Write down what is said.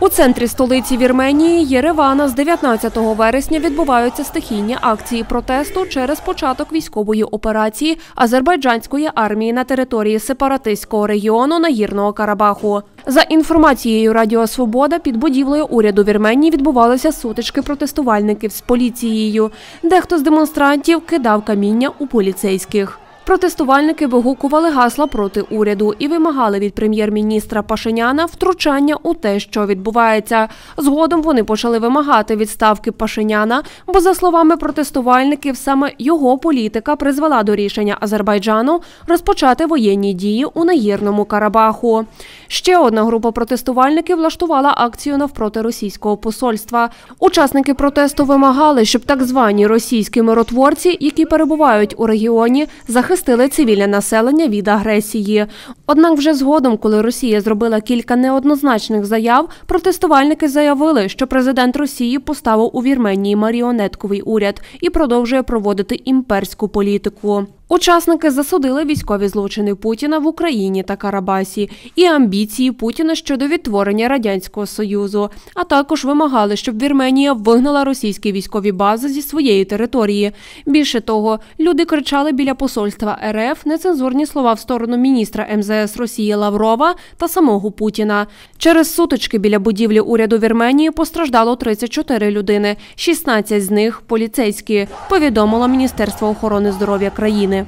У центрі столиці Вірменії Єревана з 19 вересня відбуваються стихійні акції протесту через початок військової операції азербайджанської армії на території сепаратистського регіону Нагірного Карабаху. За інформацією Радіо Свобода, під будівлею уряду Вірменії відбувалися сутички протестувальників з поліцією. Дехто з демонстрантів кидав каміння у поліцейських. Протестувальники вигукували гасла проти уряду і вимагали від прем'єр-міністра Пашиняна втручання у те, що відбувається. Згодом вони почали вимагати відставки Пашиняна, бо, за словами протестувальників, саме його політика призвела до рішення Азербайджану розпочати воєнні дії у Нагірному Карабаху. Ще одна група протестувальників влаштувала акцію навпроти російського посольства. Учасники протесту вимагали, щоб так звані російські миротворці, які перебувають у регіоні, захистили цивільне населення від агресії. Однак вже згодом, коли Росія зробила кілька неоднозначних заяв, протестувальники заявили, що президент Росії поставив у Вірменії маріонетковий уряд і продовжує проводити імперську політику. Учасники засудили військові злочини Путіна в Україні та Карабасі і амбіції Путіна щодо відтворення Радянського Союзу, а також вимагали, щоб Вірменія вигнала російські військові бази зі своєї території. Більше того, люди кричали біля посольства РФ нецензурні слова в сторону міністра МЗС Росії Лаврова та самого Путіна. Через сутички біля будівлі уряду Вірменії постраждало 34 людини, 16 з них – поліцейські, повідомило Міністерство охорони здоров'я країни.